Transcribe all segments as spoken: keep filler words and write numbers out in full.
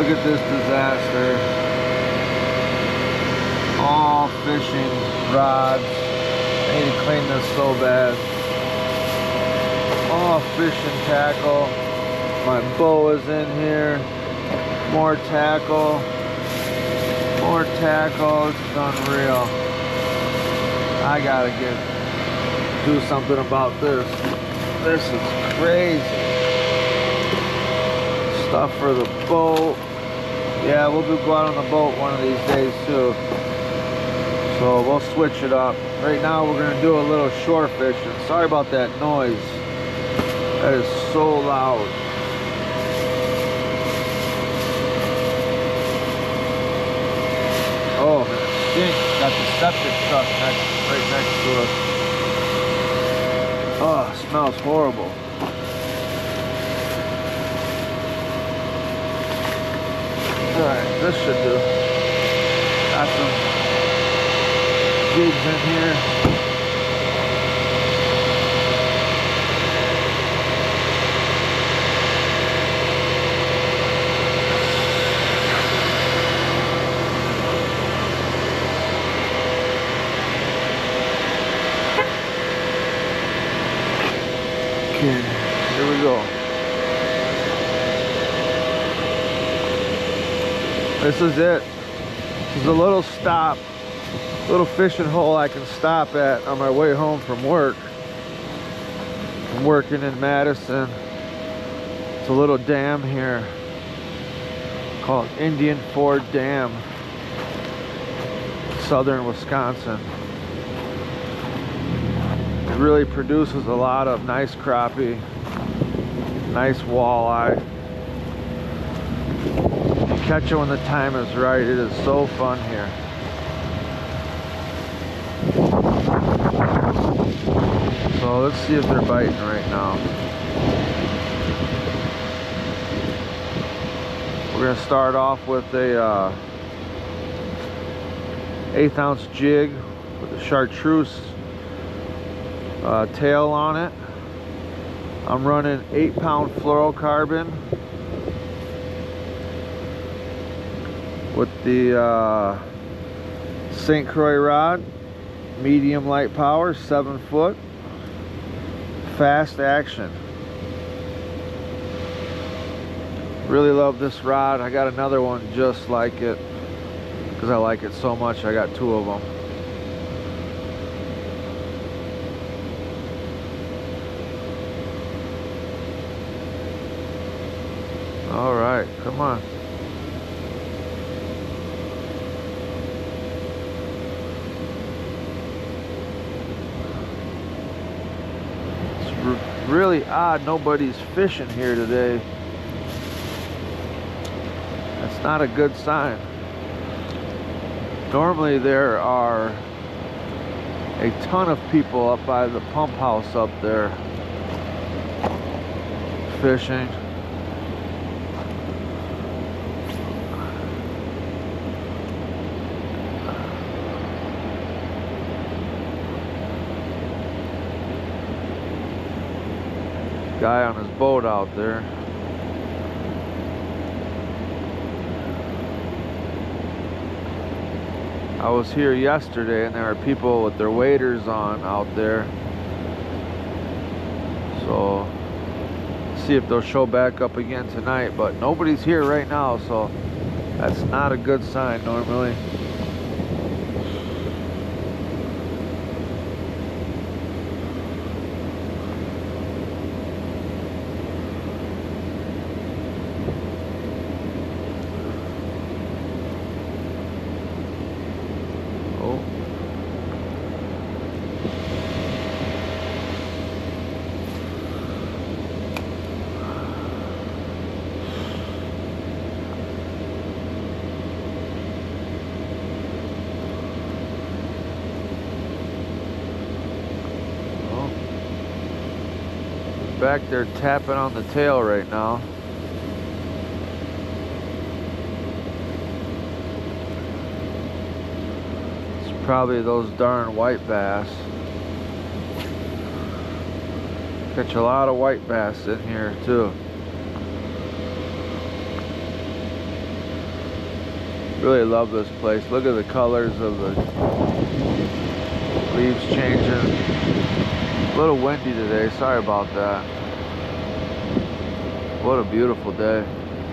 Look at this disaster. All fishing rods. I need to clean this so bad. All fishing tackle. My bow is in here. More tackle. More tackle. This is unreal. I gotta get do something about this. This is crazy. Stuff for the boat. Yeah, we'll do go out on the boat one of these days too. So we'll switch it up. Right now we're gonna do a little shore fishing. Sorry about that noise. That is so loud. Oh, man, it stinks. Got the septic truck next, right next to us. Oh, it smells horrible. Alright, this should do. Got some jigs in here. Okay, here we go. This is it. This is a little stop, little fishing hole I can stop at on my way home from work. I'm working in Madison. It's a little dam here called Indian Ford Dam, southern Wisconsin. It really produces a lot of nice crappie, nice walleye. You catch it when the time is right. It is so fun here. So let's see if they're biting right now. We're gonna start off with a uh, eighth ounce jig with a chartreuse uh, tail on it. I'm running eight pound fluorocarbon with the uh, Saint Croix rod, medium light power, seven foot, fast action. Really love this rod. I got another one just like it because I like it so much. I got two of them. All right, come on. It's really odd nobody's fishing here today. That's not a good sign. Normally there are a ton of people up by the pump house up there fishing. Guy on his boat out there. I was here yesterday and there were people with their waders on out there. So see if they'll show back up again tonight, but nobody's here right now, so that's not a good sign normally. Back there tapping on the tail right now. It's probably those darn white bass. Catch a lot of white bass in here too. Really love this place. Look at the colors of the leaves changing. A little windy today, sorry about that. What a beautiful day.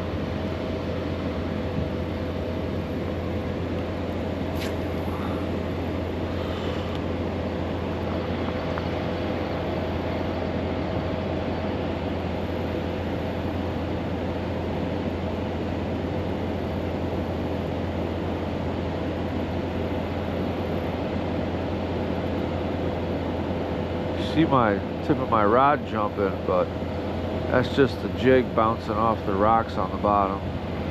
See my tip of my rod jumping, but that's just the jig bouncing off the rocks on the bottom.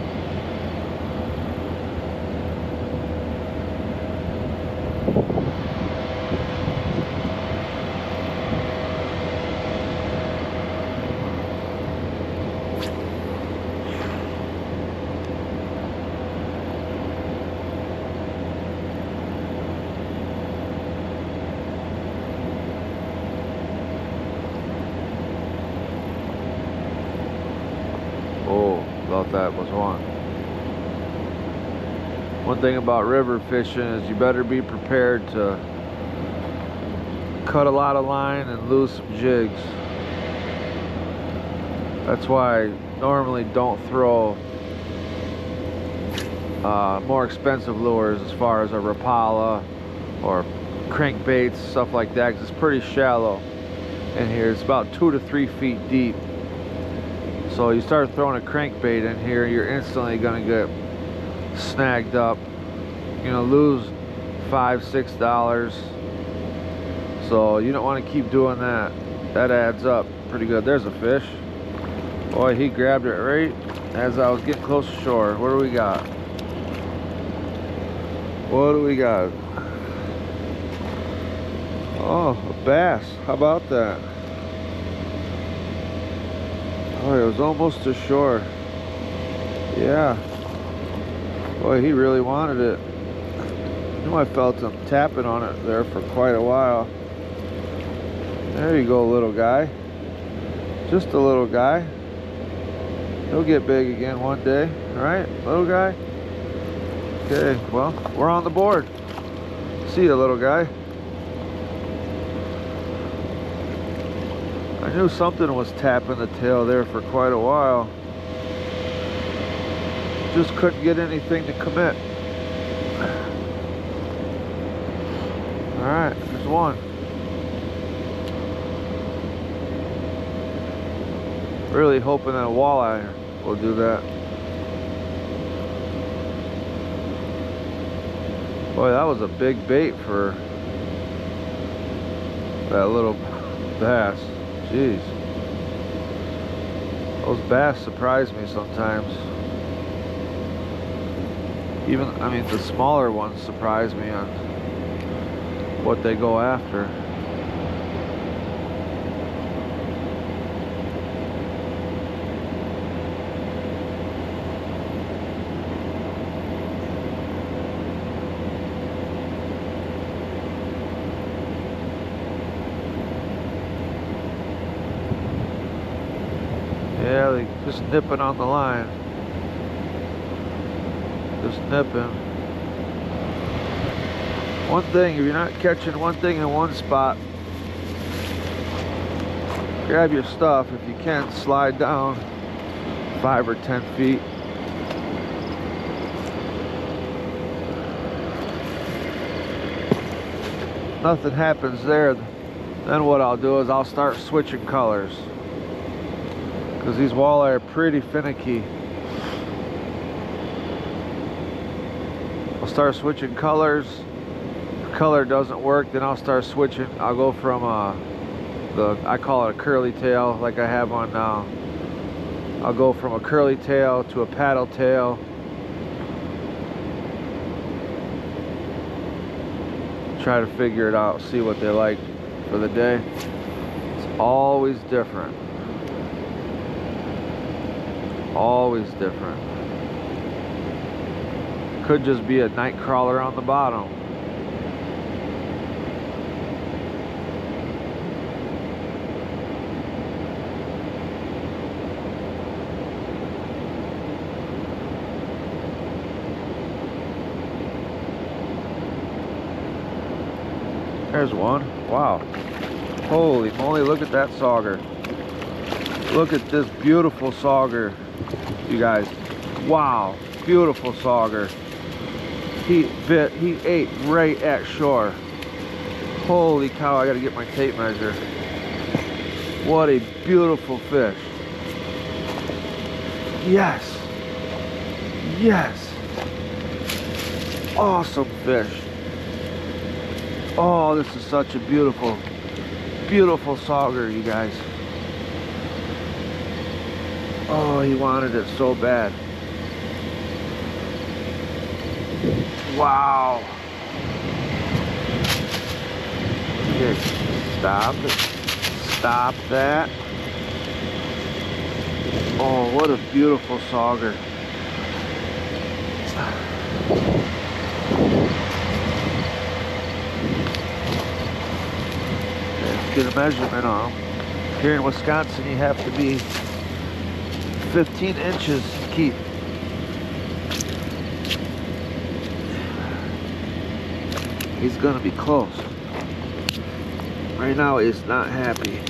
Thought that was one. One thing about river fishing is you better be prepared to cut a lot of line and lose some jigs. That's why I normally don't throw uh, more expensive lures as far as a Rapala or crankbaits, stuff like that, because it's pretty shallow in here. It's about two to three feet deep. So you start throwing a crankbait in here, you're instantly gonna get snagged up. You're gonna lose five, six dollars. So you don't want to keep doing that. That adds up pretty good. There's a fish. Boy, he grabbed it right as I was getting close to shore. What do we got? What do we got? Oh, a bass. How about that? Oh, it was almost to shore. Yeah. Boy, he really wanted it. I knew I felt him tapping on it there for quite a while. There you go, little guy. Just a little guy. He'll get big again one day, right, little guy? Okay, well, we're on the board. See you, little guy. I knew something was tapping the tail there for quite a while. Just couldn't get anything to commit. Alright, there's one. Really hoping that a walleye will do that. Boy, that was a big bait for that little bass. Jeez. Those bass surprise me sometimes. Even, I mean, the smaller ones surprise me on what they go after. Yeah, they just nipping on the line. Just nipping. One thing, if you're not catching one thing in one spot, grab your stuff. If you can, slide down five or ten feet. Nothing happens there. Then what I'll do is I'll start switching colors, because these walleye are pretty finicky. I'll start switching colors. If the color doesn't work, then I'll start switching. I'll go from uh, the, I call it a curly tail, like I have on now. I'll go from a curly tail to a paddle tail. Try to figure it out, see what they like for the day. It's always different. Always different. Could just be a night crawler on the bottom. There's one. Wow. Holy moly, look at that sauger. Look at this beautiful sauger, you guys. Wow, beautiful sauger. He bit, he ate right at shore. Holy cow, I gotta get my tape measure. What a beautiful fish. Yes. Yes. Awesome fish. Oh, this is such a beautiful, beautiful sauger, you guys. Oh, he wanted it so bad. Wow. Okay, stop it. Stop that. Oh, what a beautiful sauger. Let's get a measurement on him. Here in Wisconsin, you have to be fifteen inches to keep. He's gonna be close. Right now, he's not happy.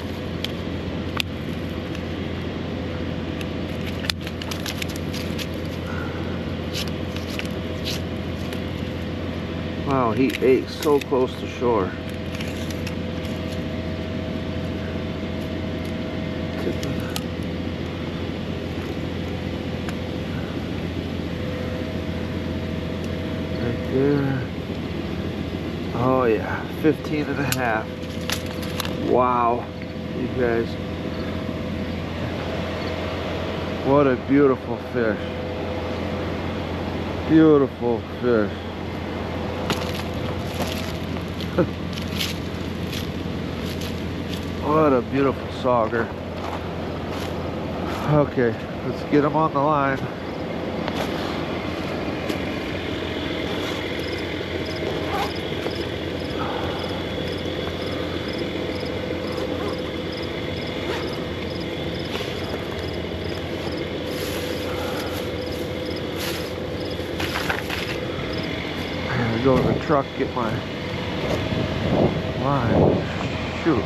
Wow, he ate so close to shore. Right there. Oh yeah, fifteen and a half. Wow, you guys. What a beautiful fish. Beautiful fish. What a beautiful sauger. Okay, let's get him on the line. I'm gonna go in the truck, get my line. Shoot.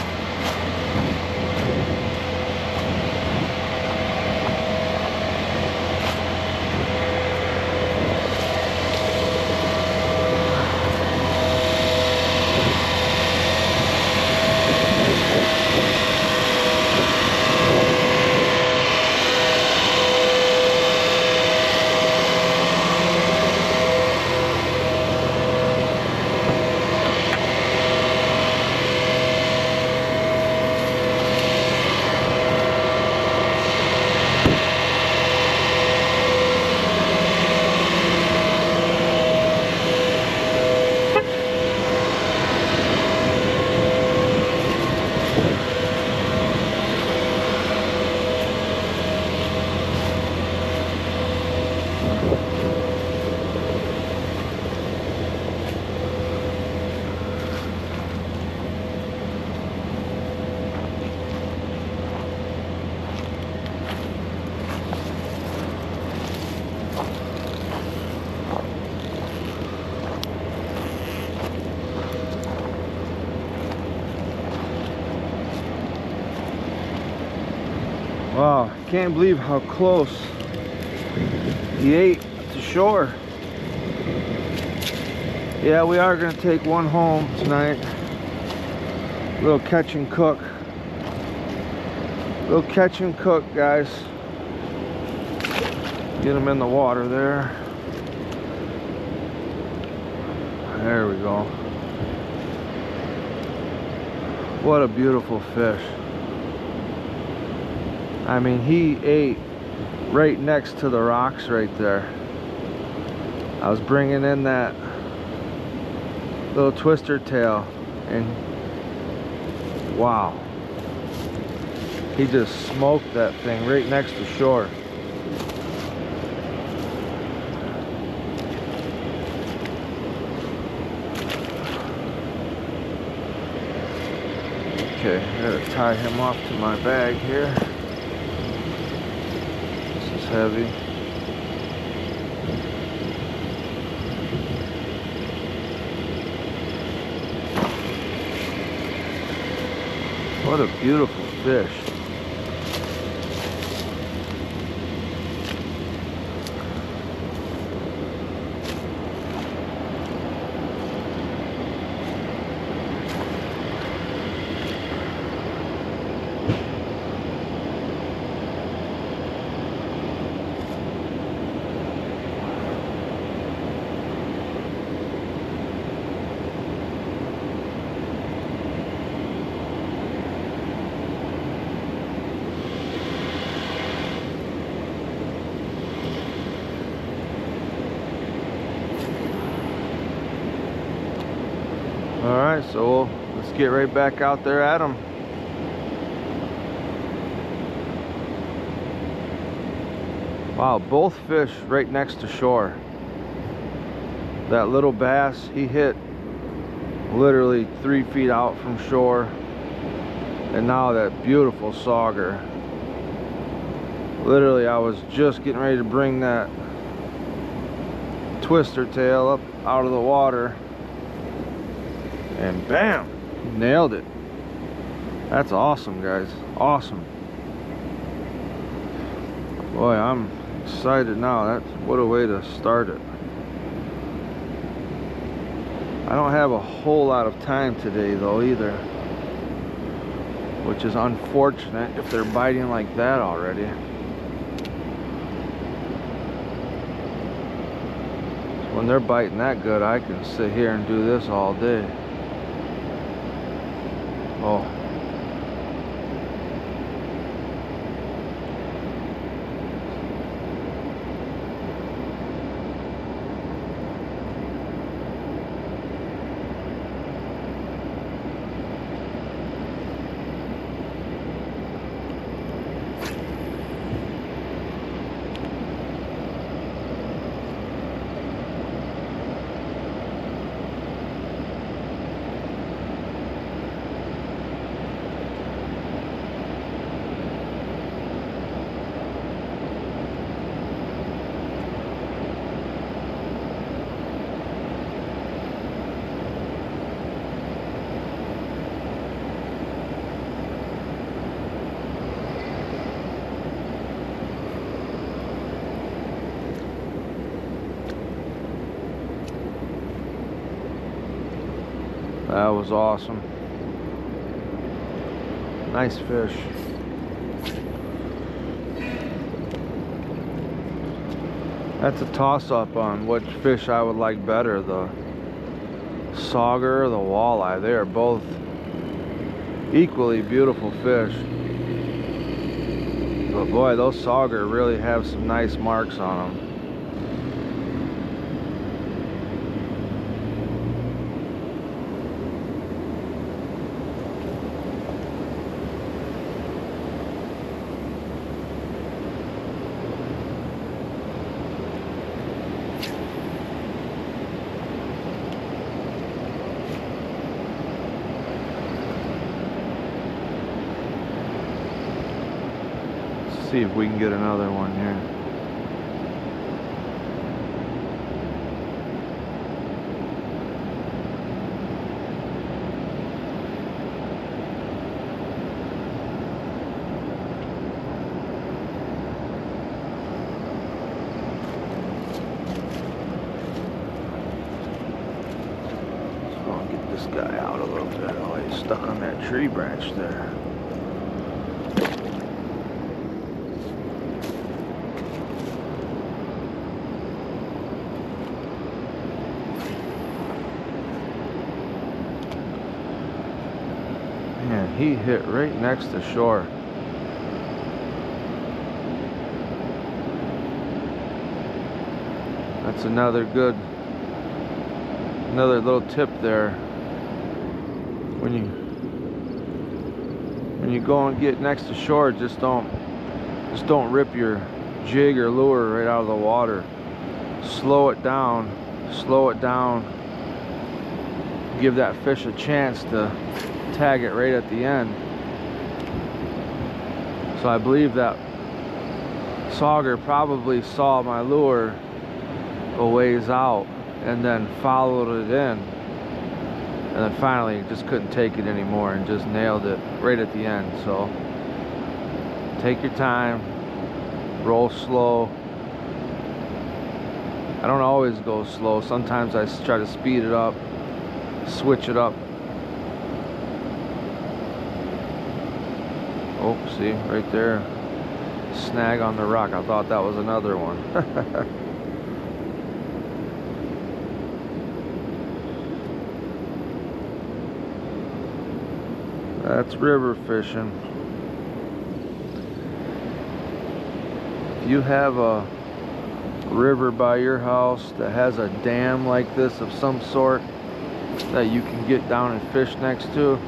Wow, can't believe how close he ate to shore. Yeah, we are gonna take one home tonight. A little catch and cook. A little catch and cook, guys. Get him in the water there. There we go. What a beautiful fish. I mean, he ate right next to the rocks right there. I was bringing in that little twister tail and wow. He just smoked that thing right next to shore. Okay, I gotta tie him off to my bag here. This is heavy. What a beautiful fish. Alright, so we'll, let's get right back out there at them. Wow, both fish right next to shore. That little bass, he hit literally three feet out from shore. And now that beautiful sauger. Literally, I was just getting ready to bring that twister tail up out of the water. And bam, nailed it. That's awesome, guys. Awesome. Boy, I'm excited now. That's what a way to start it. I don't have a whole lot of time today though either, which is unfortunate if they're biting like that already. When they're biting that good, I can sit here and do this all day. Oh. That was awesome. Nice fish. That's a toss-up on which fish I would like better, the sauger or the walleye. They are both equally beautiful fish. But boy, those sauger really have some nice marks on them. See if we can get another one here. So I'll get this guy out a little bit. Oh, he's stuck on that tree branch there. Man, he hit right next to shore. That's another good, another little tip there. When you when you go and get next to shore, just don't just don't rip your jig or lure right out of the water. Slow it down, slow it down. Give that fish a chance to tag it right at the end. So I believe that sauger probably saw my lure a ways out and then followed it in, And then finally just couldn't take it anymore and just nailed it right at the end. So take your time, roll slow. I don't always go slow. Sometimes I try to speed it up, switch it up. Oh, see, right there. Snag on the rock. I thought that was another one. That's river fishing. If you have a river by your house that has a dam like this of some sort that you can get down and fish next to,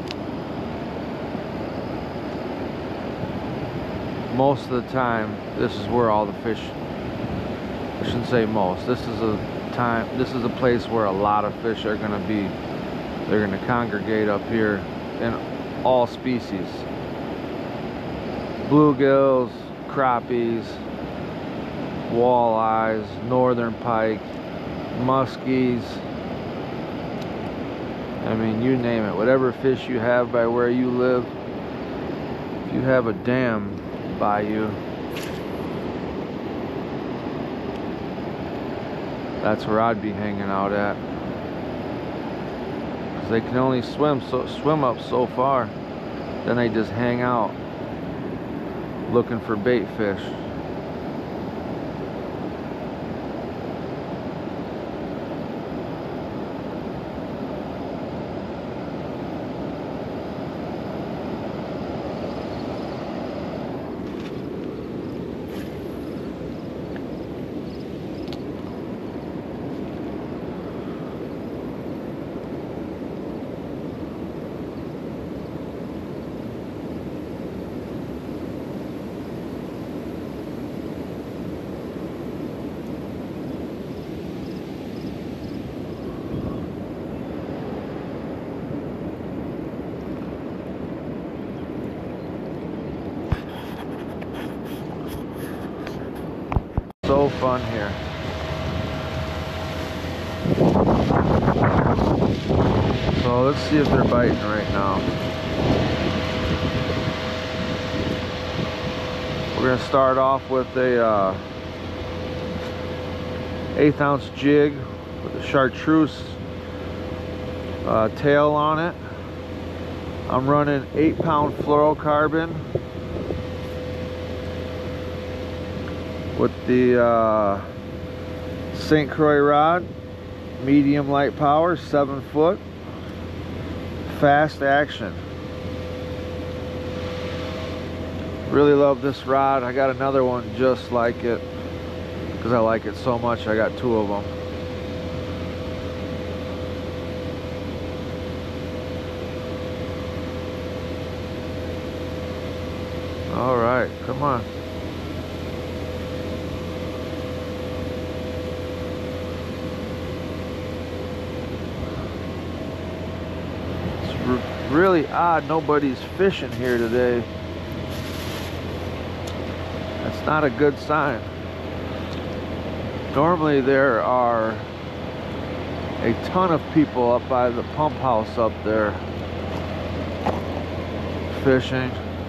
most of the time this is where all the fish, I shouldn't say most, this is a time this is a place where a lot of fish are going to be. They're going to congregate up here in all species: bluegills, crappies, walleyes, northern pike, muskies. I mean, you name it. Whatever fish you have by where you live, if you have a dam by you, that's where I'd be hanging out at. Because they can only swim so swim up so far, then they just hang out looking for bait fish. So fun here. So let's see if they're biting right now. We're gonna start off with a uh, eighth ounce jig with a chartreuse uh, tail on it. I'm running eight pound fluorocarbon with the uh, Saint Croix rod, medium light power, seven foot, fast action. Really love this rod. I got another one just like it because I like it so much. I got two of them. All right, come on. Really odd nobody's fishing here today. That's not a good sign. Normally there are a ton of people up by the pump house up there fishing.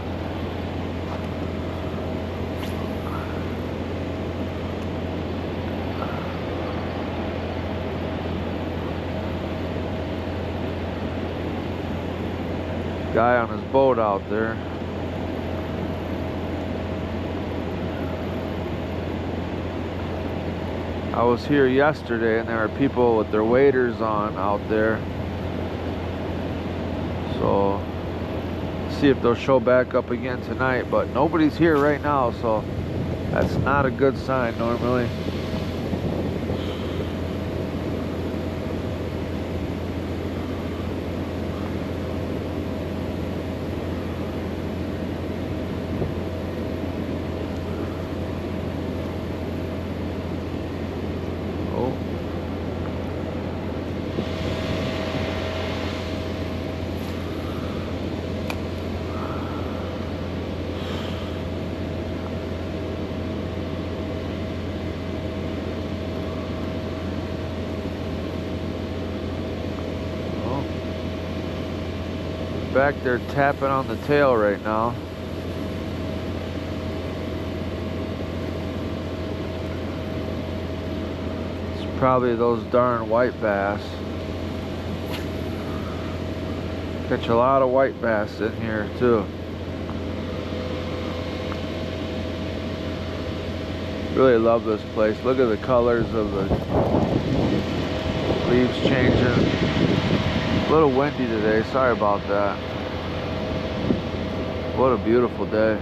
Guy on his boat out there. I was here yesterday and there were people with their waders on out there. So see if they'll show back up again tonight, but nobody's here right now, so that's not a good sign normally. back there tapping on the tail right now. It's probably those darn white bass. Catch a lot of white bass in here too. Really love this place. Look at the colors of the leaves changing. A little windy today, sorry about that. What a beautiful day.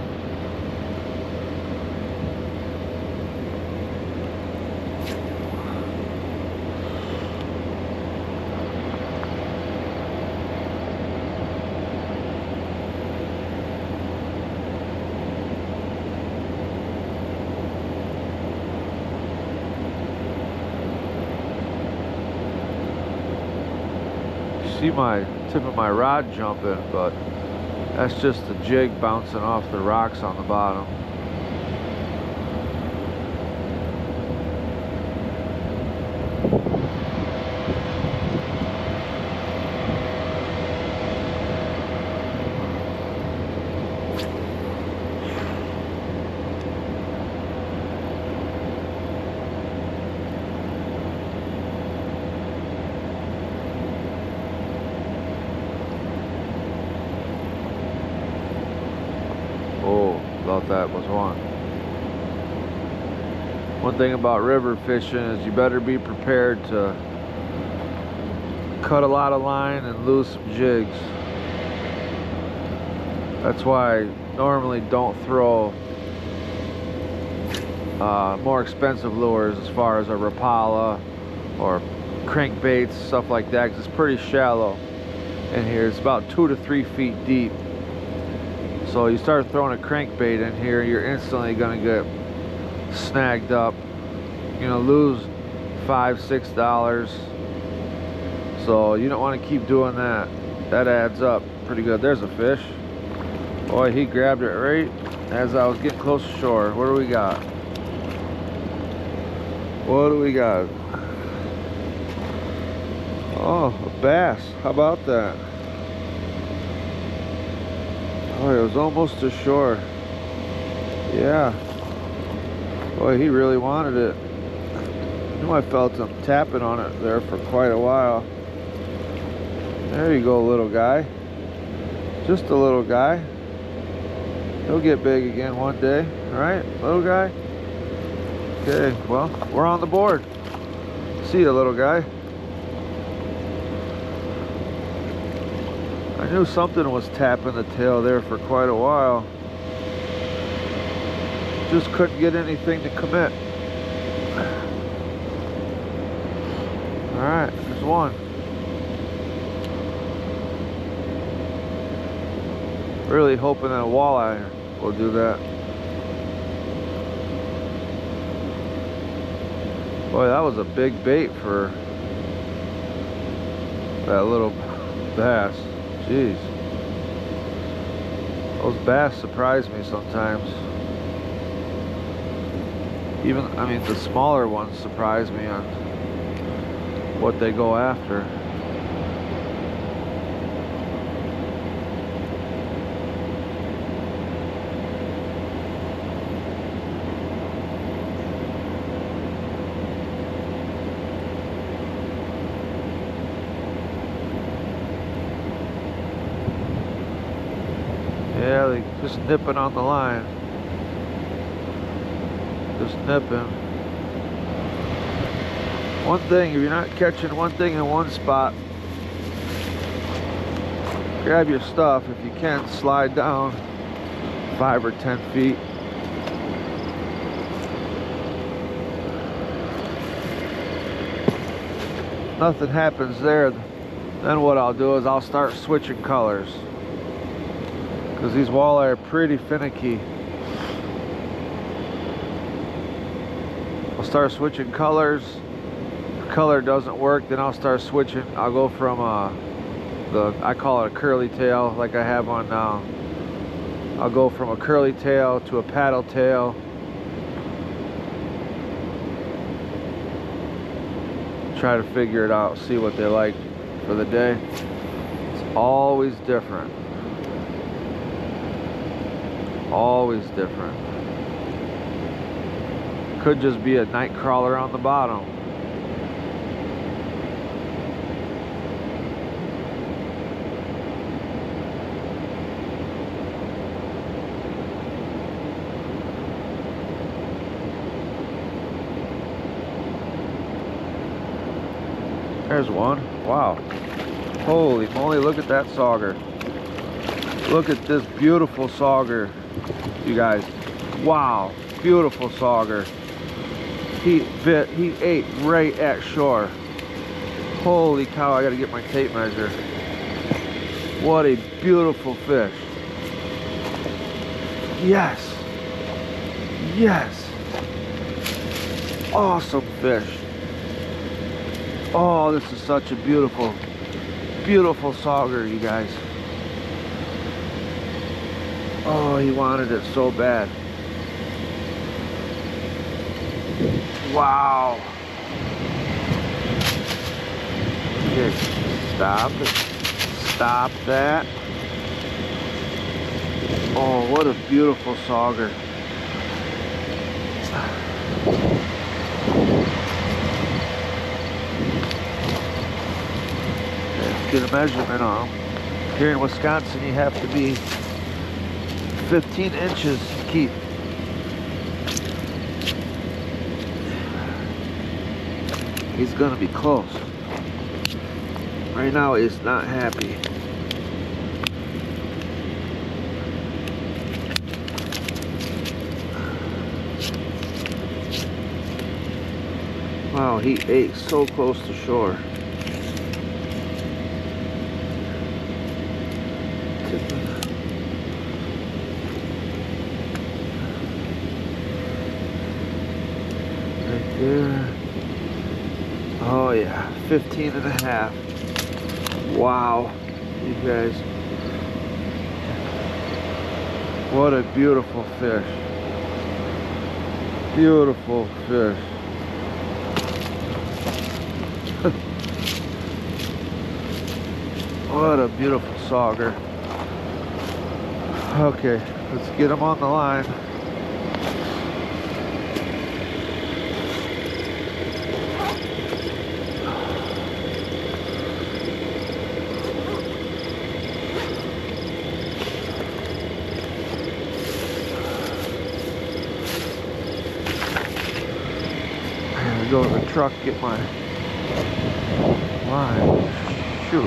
See my tip of my rod jumping, but that's just the jig bouncing off the rocks on the bottom. Thought that was one. One thing about river fishing is you better be prepared to cut a lot of line and lose some jigs. That's why I normally don't throw uh, more expensive lures as far as a Rapala or crankbaits, stuff like that, because it's pretty shallow in here. It's about two to three feet deep. So you start throwing a crankbait in here, you're instantly gonna get snagged up. You're gonna lose five, six dollars. So you don't want to keep doing that. That adds up pretty good. There's a fish. Boy, he grabbed it right as I was getting close to shore. What do we got? What do we got? Oh, a bass. How about that? Oh, it was almost to shore. Yeah. Boy, he really wanted it. I knew I felt him tapping on it there for quite a while. There you go, little guy. Just a little guy. He'll get big again one day. All right, little guy? Okay, well, we're on the board. See you, little guy. I knew something was tapping the tail there for quite a while. Just couldn't get anything to commit. All right, there's one. Really hoping that a walleye will do that. Boy, that was a big bait for that little bass. Jeez. Those bass surprise me sometimes. Even, I mean, the smaller ones surprise me on what they go after. Yeah, they just nipping on the line. Just nipping. One thing, if you're not catching one thing in one spot, grab your stuff. If you can, slide down five or ten feet. Nothing happens there. Then what I'll do is I'll start switching colors, because these walleye are pretty finicky. I'll start switching colors. If the color doesn't work, then I'll start switching. I'll go from uh, the, I call it a curly tail, like I have on now. I'll go from a curly tail to a paddle tail. Try to figure it out, see what they like for the day. Always different. Always different. Could just be a night crawler on the bottom. There's one. Wow. Holy moly, look at that sauger. Look at this beautiful sauger, you guys. Wow, beautiful sauger. He bit, he ate right at shore. Holy cow, I gotta get my tape measure. What a beautiful fish. Yes. Yes. Awesome fish. Oh, this is such a beautiful, beautiful sauger, you guys. Oh, he wanted it so bad. Wow. Okay, stop it. Stop that. Oh, what a beautiful sauger. Get a measurement on them. Here in Wisconsin, you have to be fifteen inches to keep. He's gonna be close. Right now, he's not happy. Wow, he ate so close to shore. Right there. Oh yeah, fifteen and a half. Wow, you guys. What a beautiful fish. Beautiful fish. What a beautiful sauger. Okay, let's get him on the line. I'm gonna go to the truck, get my line. Shoot.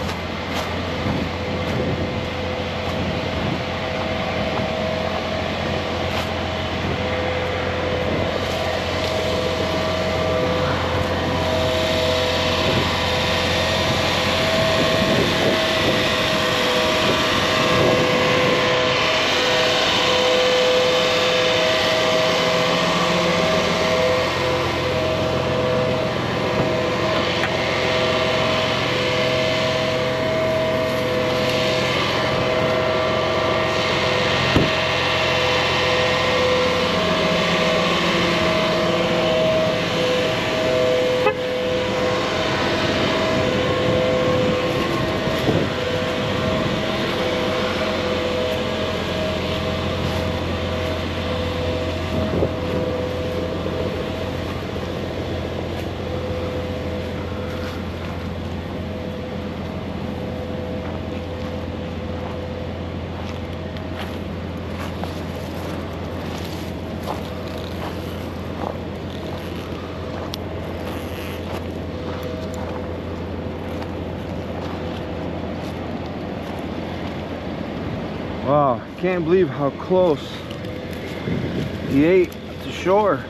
Wow, can't believe how close he ate to shore.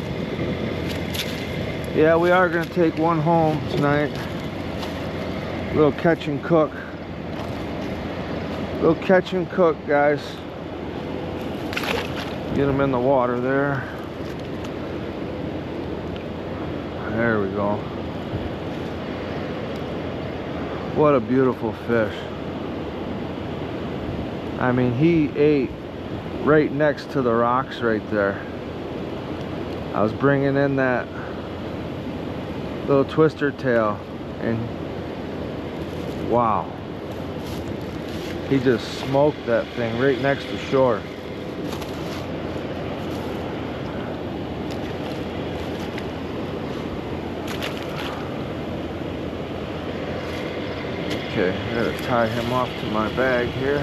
Yeah, we are gonna take one home tonight. Little catch and cook. Little catch and cook, guys. Get them in the water there. There we go. What a beautiful fish. I mean, he ate right next to the rocks right there. I was bringing in that little twister tail and wow. He just smoked that thing right next to shore. Okay, I gotta tie him off to my bag here.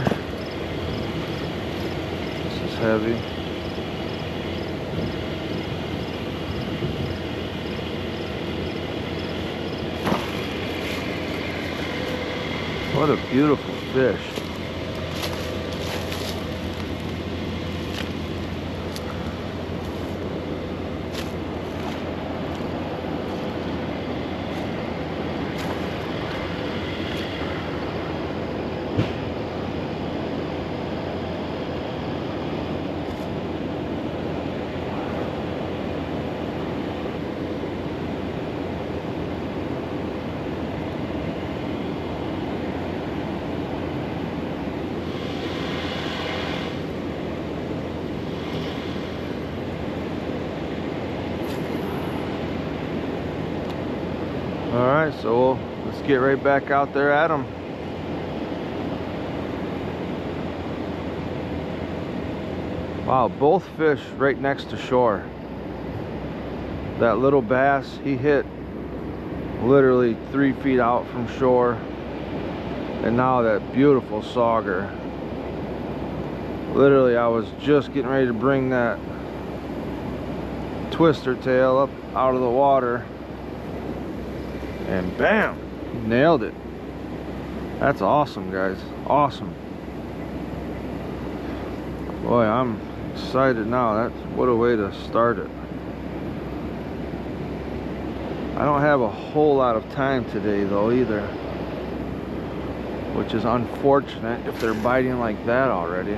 This is heavy. What a beautiful fish. Alright, so we'll, let's get right back out there at them. Wow, both fish right next to shore. That little bass, he hit literally three feet out from shore. And now that beautiful sauger. Literally, I was just getting ready to bring that twister tail up out of the water. And bam, nailed it. That's awesome, guys. Awesome. Boy, I'm excited now. That's what a way to start it. I don't have a whole lot of time today though either, which is unfortunate if they're biting like that already.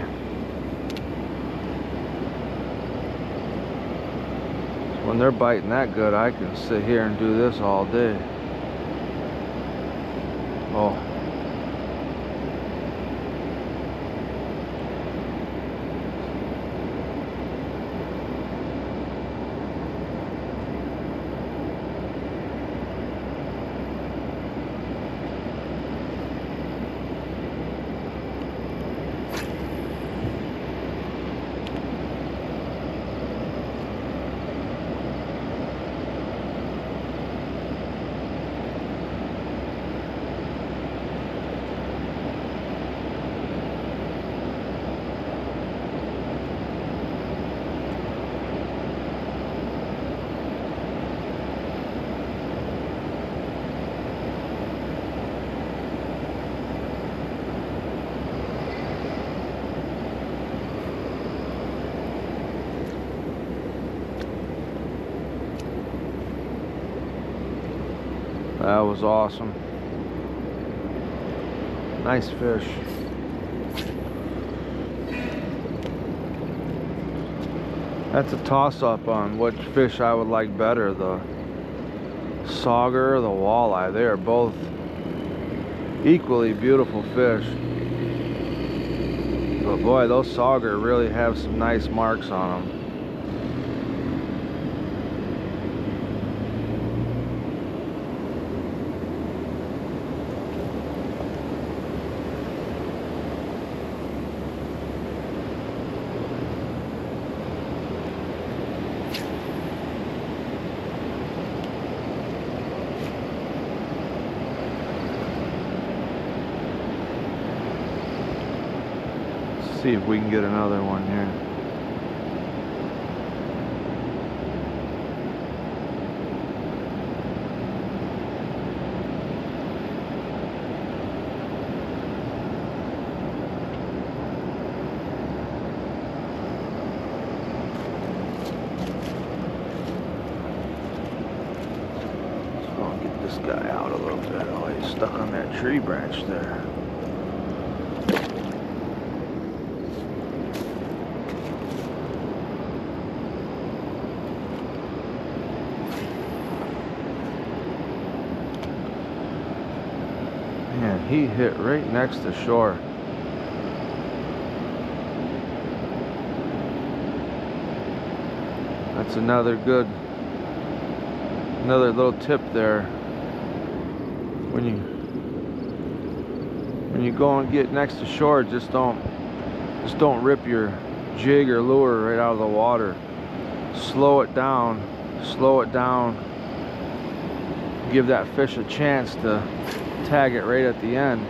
When they're biting that good, I can sit here and do this all day. Oh. That was awesome. Nice fish. That's a toss-up on which fish I would like better, the sauger or the walleye. They are both equally beautiful fish. But boy, those sauger really have some nice marks on them. See if we can get another one here. So I'll get this guy out a little bit. Oh, he's stuck on that tree branch there. Man, he hit right next to shore. That's another good, another little tip there. When you when you go and get next to shore, just don't just don't rip your jig or lure right out of the water. Slow it down, slow it down. Give that fish a chance to tag it right at the end.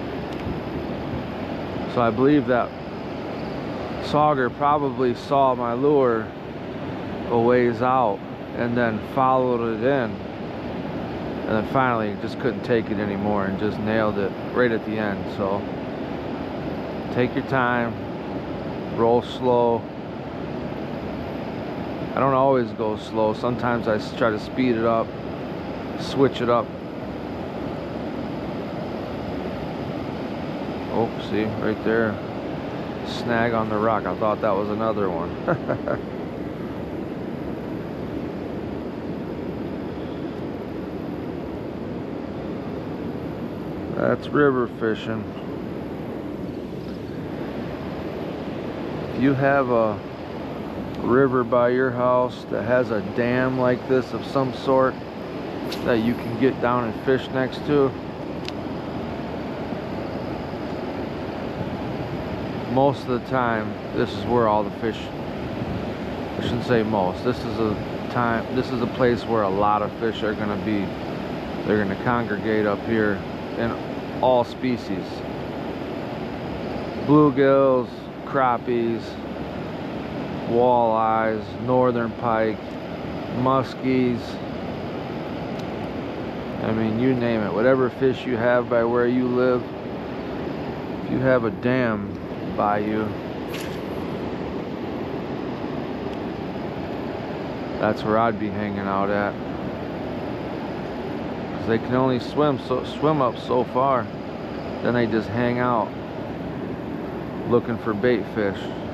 So I believe that sauger probably saw my lure a ways out and then followed it in, and then finally just couldn't take it anymore and just nailed it right at the end. So take your time, roll slow. I don't always go slow. Sometimes I try to speed it up, switch it up. Oh, see, right there, snag on the rock. I thought that was another one. That's river fishing. If you have a river by your house that has a dam like this of some sort that you can get down and fish next to, most of the time this is where all the fish, I shouldn't say most, this is a time this is a place where a lot of fish are going to be. They're going to congregate up here in all species: bluegills, crappies, walleyes, northern pike, muskies. I mean, you name it. Whatever fish you have by where you live, if you have a dam by you, that's where I'd be hanging out at. Because they can only swim so swim up so far, then they just hang out looking for bait fish.